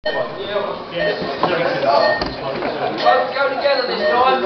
Both go together this time.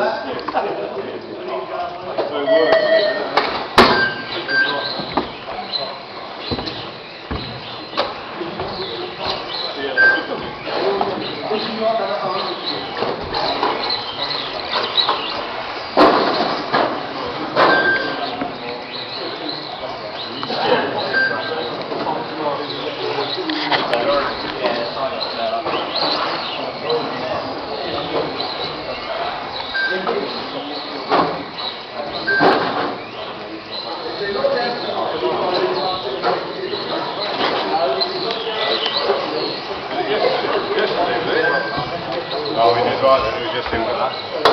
No, we did right then, we just in with that.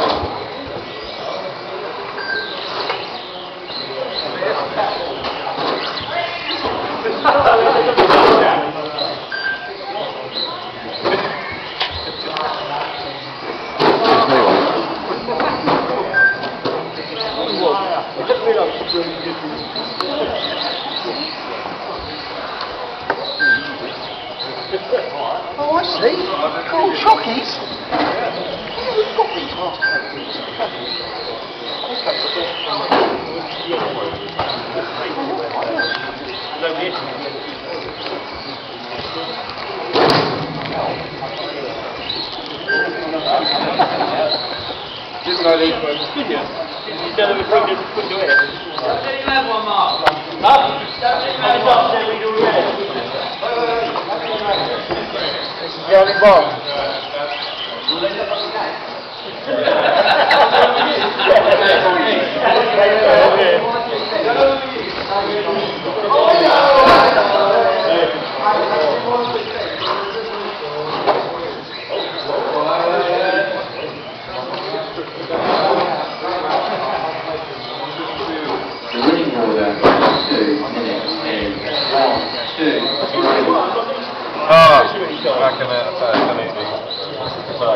Oh, I see. Oh, chockies. Oh, we've got these Didn't know these were video. You tell them we couldn't do it. Don't let him have one, Mark. Huh? Don't let him have his up, then we do it. This is Johnny Bob. The winning order is 2 minutes in 1, 2, 3. Oh, I can say I need to. Sorry,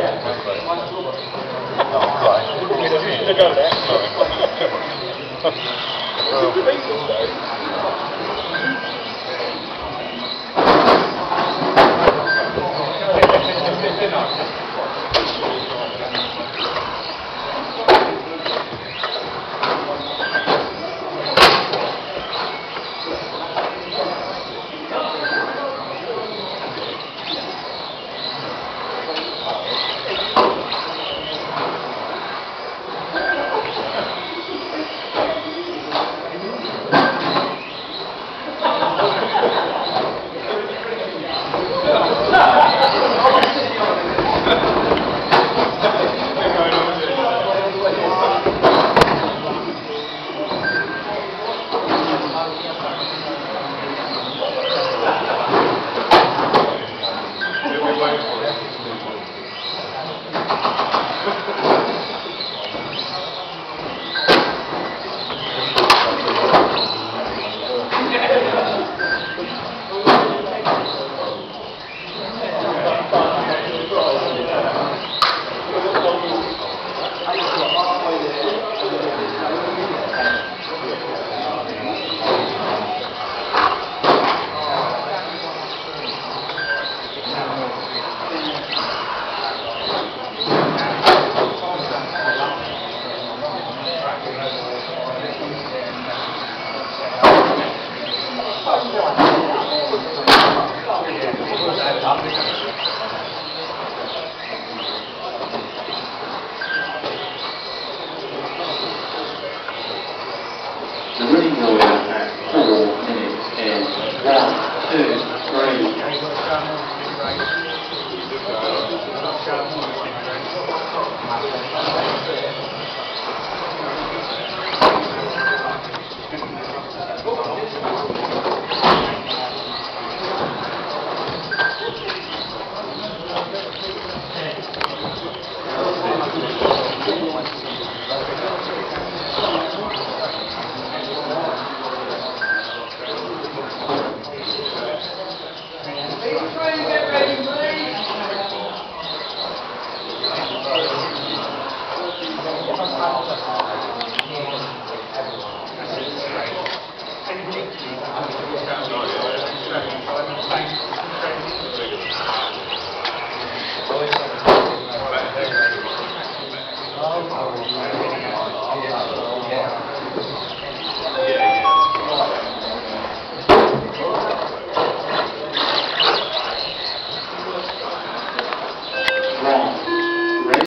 Yeah.